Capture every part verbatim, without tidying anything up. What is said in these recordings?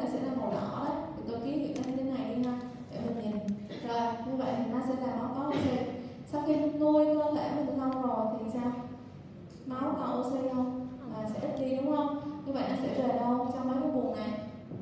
này sẽ là màu đỏ đấy, thì tôi ký hiệu như thế này đi ha để mình nhìn. Rồi như vậy thì nó sẽ là máu có oxy. Sau khi nuôi cơ thể mình lâu rồi thì sao? Máu có oxy không? À, sẽ ít đi đúng không? Như vậy nó sẽ về đâu? Trong mấy cái vùng này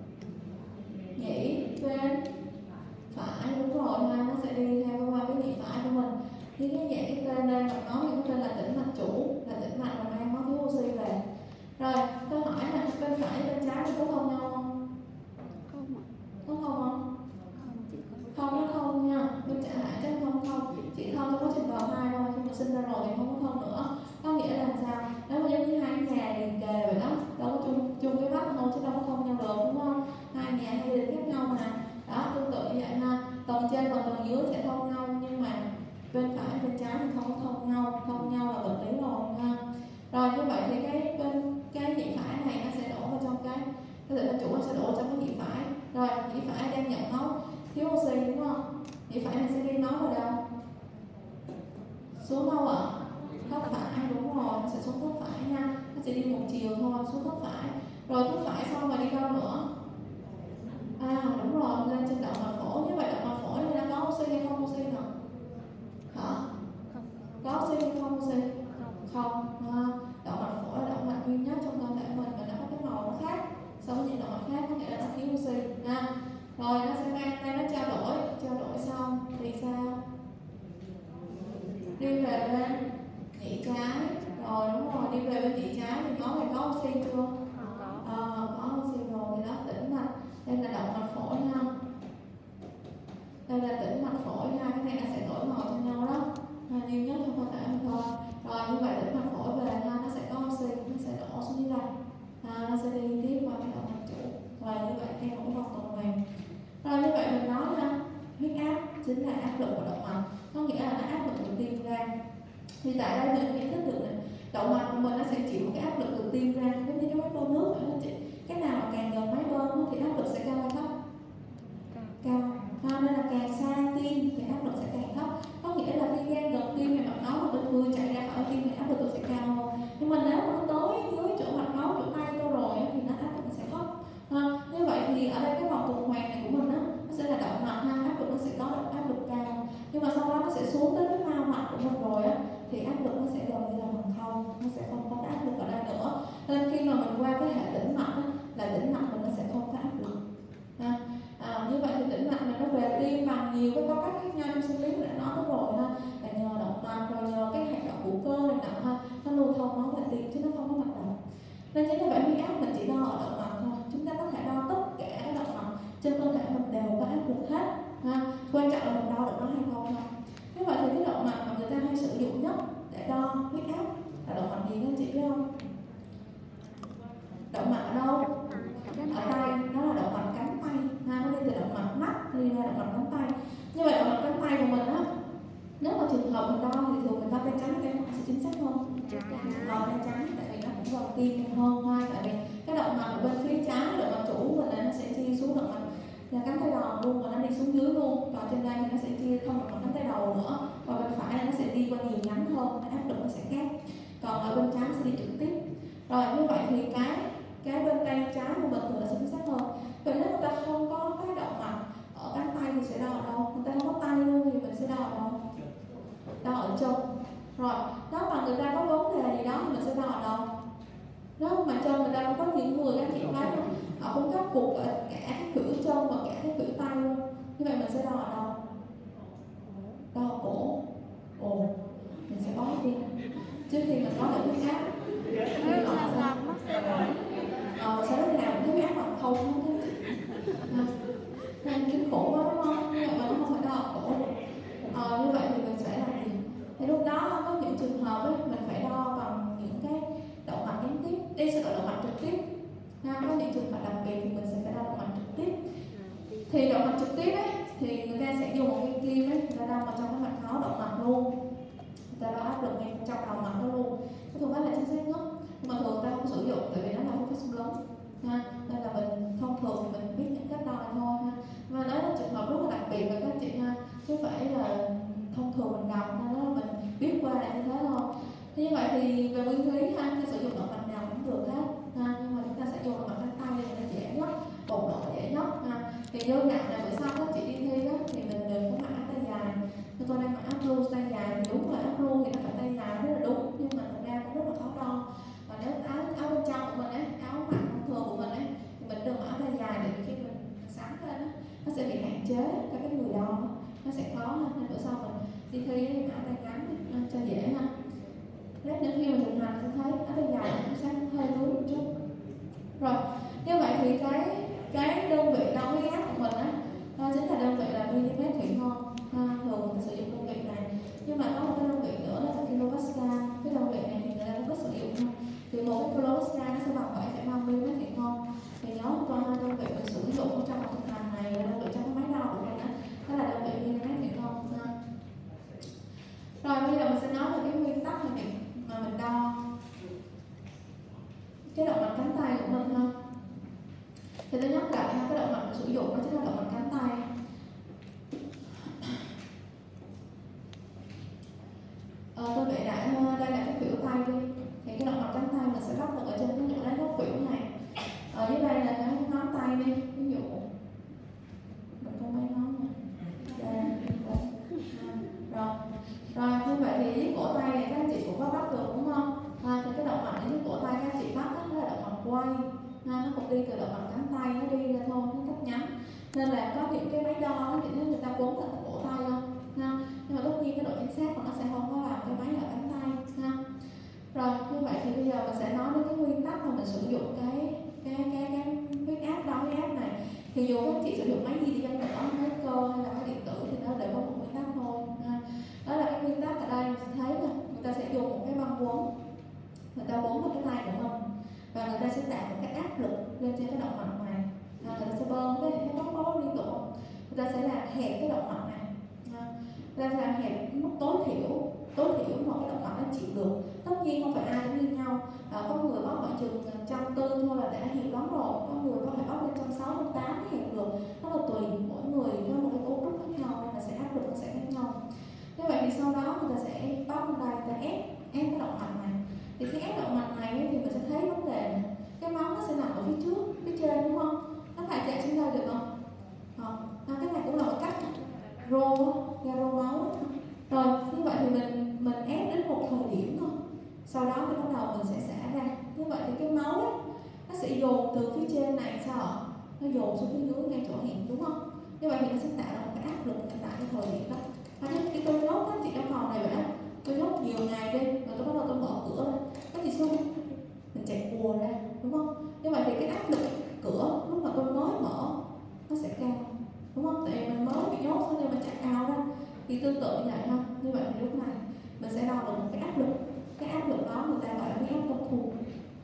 nhĩ bên phải, đúng rồi ha, nó sẽ đi theo qua cái nhĩ phải của mình. Như cái dạng cái tên đây mình nói thì cái tên là tĩnh mạch chủ, là tĩnh mạch mà mang máu thiếu oxy về. Rồi câu hỏi là bên phải bên trái có thông nhau không? Không ạ. Có không không? Không, chỉ có Không nó không nha, bên trái lại chắc không không, chỉ không trong quá trình bào thai thôi, khi mà sinh ra rồi thì không có không nữa. Có nghĩa là sao? Nếu mà giống như hai nhà liền kề vậy đó, đâu có chung chung cái vách không chứ đâu có thông nhau được đúng không? Hai nhà hai định khác nhau mà. Đó, tương tự như vậy ha. Tầng trên và tầng dưới sẽ thông nhau, nhưng mà bên phải bên trái thì không có thông nhau, thông nhau là vật lý rồi ha. Rồi như vậy thì cái bên cái nhĩ phải này nó sẽ đổ vào trong cái cái tĩnh mạch chủ, nó sẽ đổ trong cái nhĩ phải. Rồi nhĩ phải đang nhận máu thiếu oxy đúng không? Nhĩ phải này sẽ đi máu vào đâu? Xuống đâu ạ? Thất phải, đúng rồi, nó sẽ xuống thất phải nha. Nó sẽ đi một chiều thôi, xuống thất phải. Rồi thất phải xong rồi đi đâu nữa? À đúng rồi, lên trên động mạch phổi. Như vậy động mạch phổi này nó có oxy hay không oxy nào? Hả? không. Có oxy hay không oxy? Không. Không. À, động mạch phổi là động mạch duy nhất trong cơ thể mình và nó có cái màu nó khác so với những động mạch khác, có nghĩa là nó thiếu oxy ha. Rồi nó sẽ mang tay nó trao đổi, trao đổi xong thì sao? Đi về bên nhĩ trái. Rồi đúng rồi, đi về bên nhĩ trái thì có phải có oxy chưa? Không có. Ờ, có oxy rồi thì đó tĩnh mạch. Đây là động mạch phổi ha. Đây là tĩnh mạch phổi ha, cái này nó sẽ đổi màu cho nhau đó. À, duy nhất trong cơ thể mình thôi. Rồi như vậy tĩnh mạch phổi về ha, nó sẽ có oxy, nó sẽ đổ xuống dưới đây. À, nó sẽ đi tiếp qua cái động mạch chủ. Và như vậy theo một cái vòng tuần hoàn. Rồi như vậy mình nói ha, huyết áp chính là áp lực của động mạch, có nghĩa là nó áp lực từ tim ra. Thì tại đây mình nhận thức được này, động mạch của mình nó sẽ chịu một cái áp lực từ tim ra, giống như cái máy bơm nước vậy đó chị. Cái nào mà càng gần máy bơm thì áp lực sẽ cao hay thấp? Cao. À, nên là càng xa tim thì áp lực sẽ càng thấp. Có nghĩa là khi gan gần tim thì mạch máu mà tôi vừa chạy ra khỏi tim thì áp lực tôi sẽ cao hơn. Nhưng mà nếu mà nó tới dưới chỗ mạch máu chỗ tay tôi rồi thì nó áp lực nó sẽ thấp. À, như vậy thì ở đây cái vòng tuần hoàn này của mình á, nó sẽ là động mạch ha, áp lực nó sẽ có áp lực cao. Nhưng mà sau đó nó sẽ xuống tới cái mao mạch của mình rồi á, thì áp lực nó sẽ gần như là bằng không, nó sẽ không có áp lực ở đây nữa. Nên khi mà mình qua cái hệ tĩnh mạch á, là tĩnh mạch mình nó sẽ không có áp lực. À, à, như vậy thì tĩnh mạch này nó về tim bằng nhiều cái có cách khác nhau trong sinh lý mình đã nói tới rồi ha, là nhờ động mạch rồi nhờ cái hoạt động của cơ này nọ ha, nó lưu thông máu về tim chứ nó không có hoạt động. Nên chính vì vậy huyết áp mình chỉ đo ở động mạch thôi, chúng ta có thể đo tất cả các động mạch trên cơ thể mình đều có áp lực hết ha. Quan trọng là mình đo được nó hay không thôi. Như vậy thì cái động mạch mà người ta hay sử dụng nhất để đo huyết áp là động mạch gì các anh chị biết không? Động mạch ở đâu? Ở tay, nó là động mạch cánh tay ha, nó đi từ động mạch mắt đi ra động mạch cánh tay. Như vậy động mạch cánh tay của mình á, nếu mà trường hợp mình đo thì thường mình đo tay trắng tay phải sẽ chính xác hơn. Đo tay trắng tại vì nó cũng gần tim hơn ha, tại vì cái động mạch ở bên phía trái, động mạch chủ của mình là nó sẽ chia xuống động mạch là cánh tay đầu luôn, và nó đi xuống dưới luôn. Còn trên đây thì nó sẽ chia không động mạch cánh tay đầu nữa, và bên phải là nó sẽ đi qua nhiều nhánh hơn, áp lực nó sẽ khác. Còn ở bên trái sẽ đi trực tiếp. Rồi như vậy thì cái cái bên tay trái của mình thường là chính xác hơn. Vậy nếu người ta không có cái động mạch ở cánh tay thì sẽ đo ở đâu? Người ta không có tay luôn thì mình sẽ đo ở đâu? Đo ở chân. Rồi nếu mà người ta có vấn đề gì đó thì mình sẽ đo ở đâu? Nếu mà chân người ta cũng có những người các chị thấy không? Họ cũng khắc phục ở cả cái khuỷu chân và cả cái khuỷu tay luôn. Như vậy mình sẽ đo ở đâu? Đo ở cổ. Ồ, mình sẽ bóp đi. Trước khi mình có được huyết áp thì họ sao? Ờ, sau đó thì làm cái huyết áp bằng không không thế à, nên kinh khủng quá đúng không? Nhưng mà nó không phải đo ở cổ được. Ờ, như vậy thì mình sẽ làm gì? Thì lúc đó có những trường hợp ấy, mình phải đo bằng những cái động mạch gián tiếp. Đây sẽ gọi động mạch trực tiếp. Ha, có những trường hợp đặc biệt thì mình sẽ phải đo động mạch trực tiếp. Thì động mạch trực tiếp ấy, thì người ta sẽ dùng một cái kim ấy, người ta đo vào trong cái mạch máu động mạch luôn. Người ta đo áp lực ngay trong động mạch đó luôn. Cái phương pháp là chính xác nhất. Nhưng mà thường ta không sử dụng tại vì nó là phương pháp xâm lấn ha, nên là mình thông thường mình biết những cách đo này thôi ha. Và đó là trường hợp rất là đặc biệt với các chị ha, chứ phải là thông thường mình gặp nên đó mình biết qua lại như thế thôi. Thế như vậy thì về nguyên lý ha, ta sử dụng động mạch nào cũng được hết ha, nhưng mà chúng ta sẽ dùng động mạch cánh tay để nó dễ nhất, bộc lộ dễ Thì vô dặn là bữa sau các chị đi thi đó thì mình đừng có mặc áo tay dài. Như tôi đang mặc áo blue tay dài thì đúng rồi, áo blue thì nó phải tay dài rất là đúng, nhưng mà thật ra cũng rất là khó đo. Và nếu áo áo bên trong của mình ấy, áo mặc thông thường của mình ấy, thì mình đừng mặc áo tay dài để khi mình sắn lên á, nó sẽ bị hạn chế các cái người đo, nó sẽ khó hơn. Nên bữa sau mình đi thi thì mặc áo tay ngắn cho dễ ha. Lát nữa khi mà thực hành sẽ thấy áo tay dài nó sẽ hơi lún một chút. Rồi, như vậy thì cái cái đơn vị đo huyết áp của mình á, đó chính là đơn vị là mm thủy ngân. À, thường mình sử dụng đơn vị này, nhưng mà có một cái đơn vị nữa là cái kilopascal. Cái đơn vị này thì người ta cũng có sử dụng thôi. Thì một cái kilopascal nó sẽ bằng bảy phẩy ba mm thủy ngân. Thì nhớ cho hai đơn vị mình sử dụng trong một thực hành này và đơn vị trong cái máy đo của mình á, đó là đơn vị mm thủy ngân. Rồi bây giờ mình sẽ nói về cái nguyên tắc này mà mình đo cái động mạch cánh tay của mình ha. Thì tôi nhắc lại ha, cái động mạch sử dụng đó chính là động mạch cánh tay. Ờ, tôi vẽ lại đây là cái khuỷu tay đi. Thì cái động mạch cánh tay mình sẽ bắt được ở trên cái chỗ đấy góc khuỷu này. Ở dưới đây là cái ngón tay đi, ví dụ mình có mấy ngón nè. Đây, đây. Rồi, rồi như vậy thì dưới cổ tay này các anh chị cũng có bắt được đúng không? À, thì cái động mạch dưới cổ tay các anh chị bắt đó là động mạch quay. À, nó cũng đi từ động mạch cánh tay nó đi ra thôi, nó cách ngắn. Nên là có những cái máy đo thì nếu người ta quấn tại cổ tay không? Ha. Nhưng mà tất nhiên cái độ chính xác của nó sẽ không có làm cái máy ở cánh tay. Ha. Rồi như vậy thì bây giờ mình sẽ nói đến cái nguyên tắc mà mình sử dụng cái cái cái cái huyết áp đo huyết áp này. Thì dù các chị sử dụng máy gì đi chăng nữa, máy cơ hay là máy điện tử thì nó đều có một nguyên tắc thôi. Ha. Đó là cái nguyên tắc ở đây mình sẽ thấy là người ta sẽ dùng một cái băng quấn, người ta quấn vào cái tay của mình và người ta sẽ tạo một cái áp lực lên trên cái động mạch này. À, người ta sẽ bơm cái cái bóng bóng liên tục, người ta sẽ làm hẹp cái động mạch này. À, người ta sẽ làm hẹp mức tối thiểu tối thiểu mà cái động mạch nó chịu được. Tất nhiên không phải ai cũng như nhau. À, có người bóp khoảng chừng trăm tư thôi là đã hẹp lắm rồi, có người có thể bóp lên trăm sáu trăm tám mới hẹp được. Nó là tùy mỗi người có một cái cấu trúc khác nhau nên là sẽ áp lực nó sẽ khác nhau. Như vậy thì sau đó người ta sẽ bóp lên đây, người ta ép ép cái động mạch này. Thì khi ép động mạch này thì mình sẽ thấy vấn đề này. Cái máu nó sẽ nằm ở phía trước, phía trên đúng không? Nó phải chạy xuống đây được không? Không. À, cái này cũng là một cách rô, ra rô máu. Rồi, như vậy thì mình mình ép đến một thời điểm thôi. Sau đó thì bắt đầu mình sẽ xả ra. Như vậy thì cái máu ấy, nó sẽ dồn từ phía trên này sao ạ? Nó dồn xuống phía dưới ngay chỗ hẹp đúng không? Như vậy thì nó sẽ tạo ra một cái áp lực tại cái thời điểm đó. Và khi tôi nhốt các chị trong phòng này vậy đó, tôi nhốt nhiều ngày đi, rồi tôi bắt đầu tôi mở cửa ra, các chị xuống mình chạy ùa ra đúng không? Như vậy thì cái áp lực cửa lúc mà tôi mới mở nó sẽ cao đúng không? Tại vì mình mới bị nhốt cho nên mình chạy cao ra. Thì tương tự như vậy ha. Như vậy thì lúc này mình sẽ đo được một cái áp lực. Cái áp lực đó người ta gọi là huyết áp tâm thu.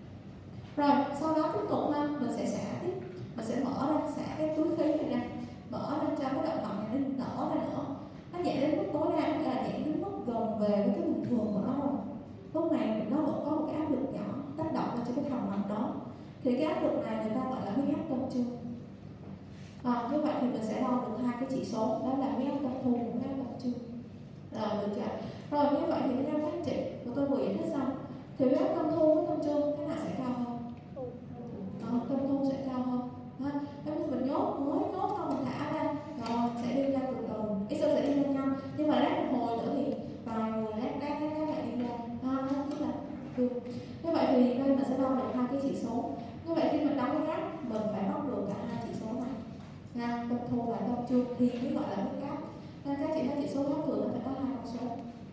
Rồi sau đó tiếp tục ha, mình sẽ xả tiếp, mình sẽ mở ra, xả cái túi khí này ra, mở ra cho cái động mạch này nó nở ra nữa. Nó nhẹ đến mức tối đa, là nhẹ đến mức gần về với cái bình thường của nó rồi. Lúc này nó vẫn có một cái áp lực nhỏ tác động lên cho cái thành mạch đó. Thì cái áp lực này người ta gọi là huyết áp tâm trương. À, như vậy thì mình sẽ đo được hai cái chỉ số, đó là huyết áp tâm thu và huyết áp tâm trương. Rồi được chưa? Rồi như vậy thì theo các chị của tôi vừa giải thích xong, thì huyết áp tâm thu với tâm trương cái nào sẽ cao hơn? À, tâm thu sẽ cao hơn. Ha, nếu mình nhốt mới nhốt xong mình thả ra, rồi sẽ đi ra từ từ, ý sẽ đi lên nhanh. Nhưng mà lát một hồi nữa thì vài người lát lát lát lại đi ra. À, nó tức là được. Như vậy thì đây mình sẽ đo được hai cái chỉ số. Như vậy khi mình đo cái áp, mình phải bắt được cả hai chỉ số này. Ha, tâm thu và tâm trương thì mới gọi là huyết áp. Nên các chị thấy chỉ số áp thường nó phải có hai con số.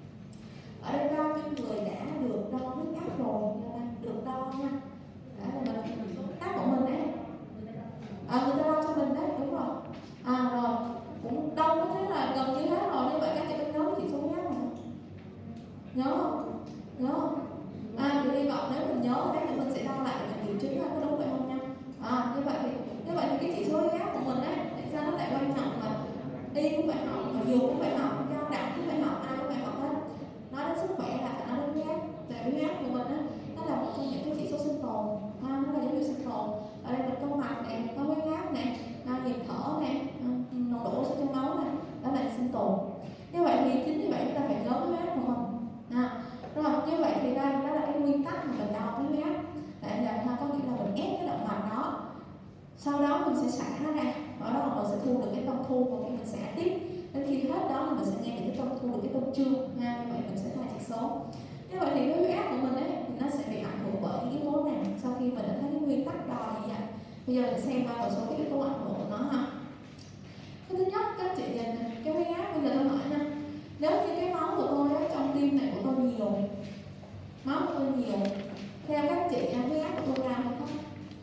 Ở đây bao nhiêu người đã được đo huyết áp rồi, được đo nha. Đã là mình áp của mình đấy. À, người ta đo cho mình đấy, đúng rồi. À rồi, cũng đâu có thế là gần như thế rồi. Như vậy các chị có nhớ cái chỉ số huyết áp không? Nhớ không? Nhớ không? À, thì hy vọng nếu mình nhớ đấy thì mình sẽ đo lại để mình điều chỉnh là có đúng vậy không nha. À, như vậy thì như vậy thì cái chỉ số huyết áp của mình ấy, tại sao nó lại quan trọng là đi cũng phải học, mà dù cũng phải học, cao đẳng cũng phải học, ai cũng phải học hết. Nói đến sức khỏe là phải nói đến huyết áp. Tại huyết áp của mình á, nó là một trong những cái chỉ số sinh tồn. À, nó là dấu hiệu sinh tồn. Ở đây mình có mạch nè, có huyết áp nè, nhịp thở nè, nồng độ oxy trong máu nè, đó là sinh tồn. Như vậy thì chính như vậy chúng ta phải nhớ huyết áp của mình. À, rồi như vậy thì đây đó là cái nguyên tắc mà mình đo cái huyết áp. Tại là có nghĩa là mình ép cái động mạch đó sau đó mình sẽ xả nó ra, ở đó mình sẽ thu được cái tông thu và khi mình xả tiếp đến khi hết đó thì mình sẽ nghe được cái tông thu được cái tông trương ha. Như vậy mình sẽ thay chỉ số. Như vậy thì cái huyết áp của mình ấy thì nó sẽ bị ảnh hưởng bởi những yếu tố nào sau khi mình đã thấy cái nguyên tắc đo như vậy. Bây giờ mình xem qua một số cái yếu tố ảnh hưởng của nó ha. Cái thứ nhất các chị nhìn này, cái huyết áp bây giờ tôi hỏi nha, nếu như cái máu của tôi ấy, trong tim này của tôi nhiều, máu của tôi nhiều, theo các chị huyết áp của tôi cao hay không?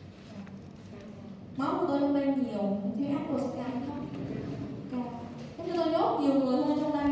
Máu của tôi trong đây nhiều, huyết áp tôi sẽ cao hay không? Cao. Nếu như tôi nhốt nhiều người hơn trong đây